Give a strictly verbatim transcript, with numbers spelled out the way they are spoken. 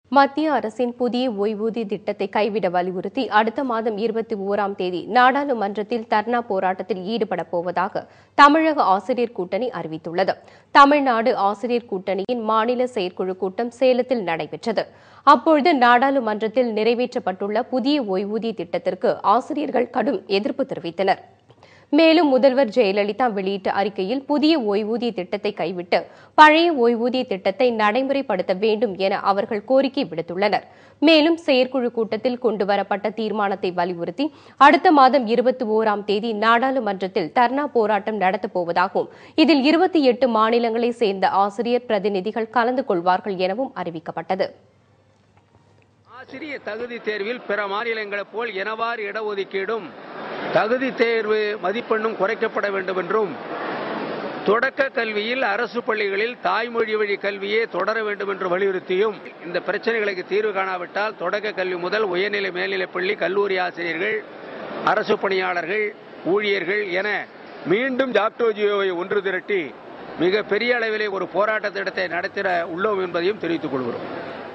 மத்திய அரசின் புதிய ஓய்வூதிய திட்டத்தை கைவிட வலியுறுத்தி அடுத்த மாதம் இருபத்தி ஓராம் தேதி நாடாளுமன்றத்தில் தர்ணா போராட்டத்தில் ஈடுபடப் போவதாக தமிழக ஆசிரியர் கூட்டணி அறிவித்துள்ளது. தமிழ்நாடு ஆசிரியர் கூட்டணியின் மாநில செயற்குழு கூட்டம் சேலத்தில் நடைபெற்றது. அப்பொழுது நாடாளுமன்றத்தில் நிறைவேற்றப்பட்டுள்ள புதிய ஓய்வூதிய திட்டத்திற்கு ஆசிரியர்கள் கடும் எதிர்ப்பு தெரிவித்தனர். மேலும் முதல்வர் ஜெயலலிதா வெளியிட்ட அறிக்கையில் புதிய ஓய்வூதிய திட்டத்தை கைவிட்டு பழைய ஓய்வூதிய திட்டத்தை நடைமுறைப்படுத்த வேண்டும் என அவர்கள் கோரிக்கை விடுத்துள்ளனர். மேலும் செயற்குழு கூட்டத்தில் கொண்டுவரப்பட்ட தீர்மானத்தை வலியுறுத்தி அடுத்த மாதம் இருபத்தி ஓராம் தேதி நாடாளுமன்றத்தில் தர்ணா போராட்டம் நடத்தப்போவதாகவும் இதில் இருபத்தி எட்டு மாநிலங்களைச் சேர்ந்த ஆசிரியர் பிரதிநிதிகள் கலந்து கொள்வார்கள் எனவும் அறிவிக்கப்பட்டது. ஆசிரியர் தகுதி தேர்வில் பிற மாநிலங்களைப் போல் எனவாறு இடஒதுக்கீடும் தகுதி தேர்வு மதிப்பெண்ணும் குறைக்கப்பட வேண்டும் என்றும், தொடக்க கல்வியில் அரசு பள்ளிகளில் தாய்மொழி வழி கல்வியே தொடர வேண்டும் என்று வலியுறுத்தியும், இந்த பிரச்சனைகளுக்கு தீர்வு காணாவிட்டால் தொடக்க கல்வி முதல் உயர்நிலை மேல்நிலைப் பள்ளி கல்லூரி ஆசிரியர்கள், அரசு பணியாளர்கள், ஊழியர்கள் என மீண்டும் ஜாக்டோஜியோவை ஒன்று திரட்டி மிக பெரிய அளவிலே ஒரு போராட்ட திட்டத்தை நடத்திட உள்ளோம் என்பதையும் தெரிவித்துக் கொள்கிறோம்.